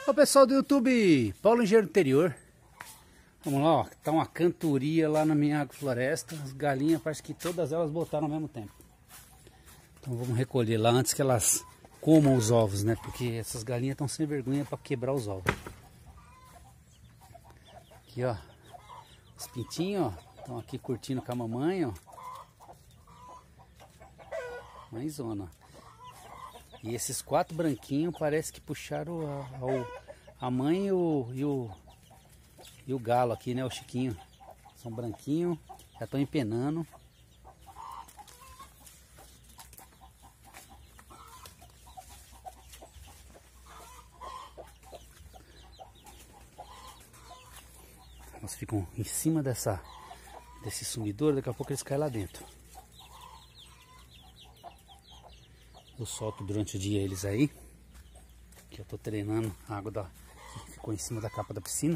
Ô pessoal do YouTube, Paulo Engenheiro do Interior. Vamos lá, ó, tá uma cantoria lá na minha agrofloresta. As galinhas, parece que todas elas botaram ao mesmo tempo. Então vamos recolher lá antes que elas comam os ovos, né? Porque essas galinhas estão sem vergonha para quebrar os ovos. Aqui, ó, os pintinhos, ó, estão aqui curtindo com a mamãe, ó. Mãezona. E esses 4 branquinhos parece que puxaram a mãe e o galo aqui, né? O Chiquinho. São branquinhos, já estão empenando. Elas ficam em cima desse sumidouro, daqui a pouco eles caem lá dentro. Eu solto durante o dia eles aí, que eu tô treinando a água que ficou em cima da capa da piscina.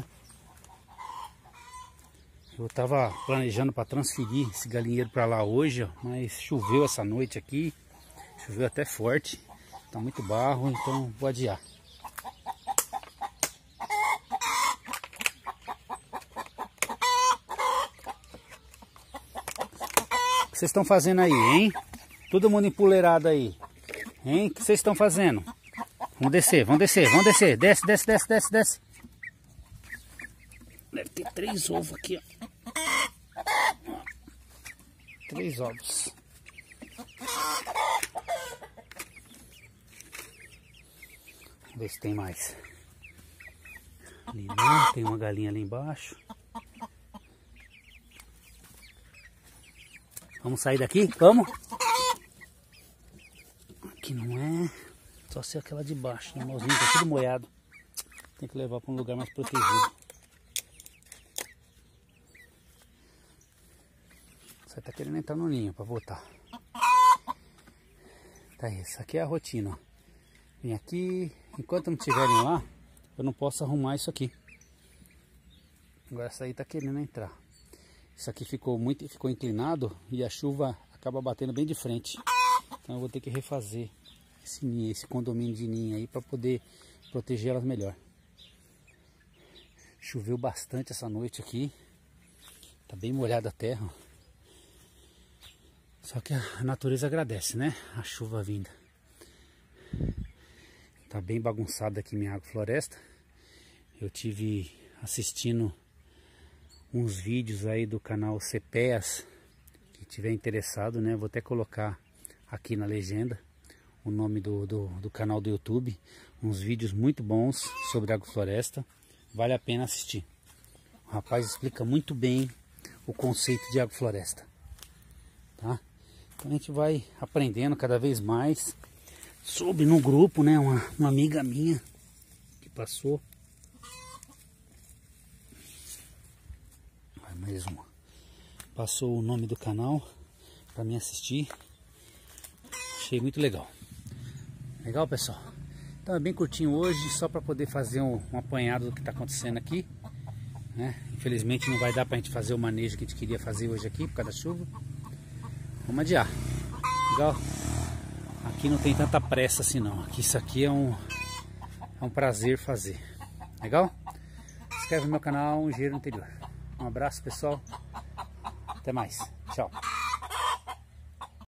Eu tava planejando para transferir esse galinheiro para lá hoje, ó, mas choveu essa noite aqui, choveu até forte, tá muito barro, então vou adiar. O que vocês estão fazendo aí, hein? Todo mundo empoleirado aí. Hein? O que vocês estão fazendo? Vamos descer, vamos descer, vamos descer. Desce, desce, desce, desce, desce. Deve ter 3 ovos aqui, ó. 3 ovos. Vamos ver se tem mais. Ali não, tem uma galinha ali embaixo. Vamos sair daqui? Vamos? Aqui não é. Só ser aquela de baixo. O malzinho tá tudo molhado. Tem que levar para um lugar mais protegido. Você tá querendo entrar no ninho para voltar. Tá, essa aqui é a rotina, ó. Vem aqui. Enquanto não estiverem lá, eu não posso arrumar isso aqui. Agora essa aí tá querendo entrar. Isso aqui ficou inclinado e a chuva acaba batendo bem de frente. Então eu vou ter que refazer esse condomínio de ninho aí para poder proteger elas melhor. Choveu bastante essa noite aqui. Tá bem molhada a terra. Só que a natureza agradece, né? A chuva vinda. Tá bem bagunçada aqui minha agrofloresta. Eu tive assistindo uns vídeos aí do canal CPEAS. Que tiver interessado, né? Vou até colocar aqui na legenda o nome do canal do YouTube. Uns vídeos muito bons sobre agrofloresta. Vale a pena assistir. O rapaz explica muito bem o conceito de agrofloresta. Tá? Então a gente vai aprendendo cada vez mais. Soube no grupo, né? Uma amiga minha que passou. Vai mais uma. Passou o nome do canal para mim assistir. Achei muito legal. Legal, pessoal? Então é bem curtinho hoje, só para poder fazer um apanhado do que está acontecendo aqui, né? Infelizmente não vai dar para a gente fazer o manejo que a gente queria fazer hoje aqui por causa da chuva. Vamos adiar. Legal? Aqui não tem tanta pressa assim não. Aqui, isso aqui é um prazer fazer. Legal? Se inscreve no meu canal Engenheiro do Interior. Um abraço, pessoal. Até mais. Tchau.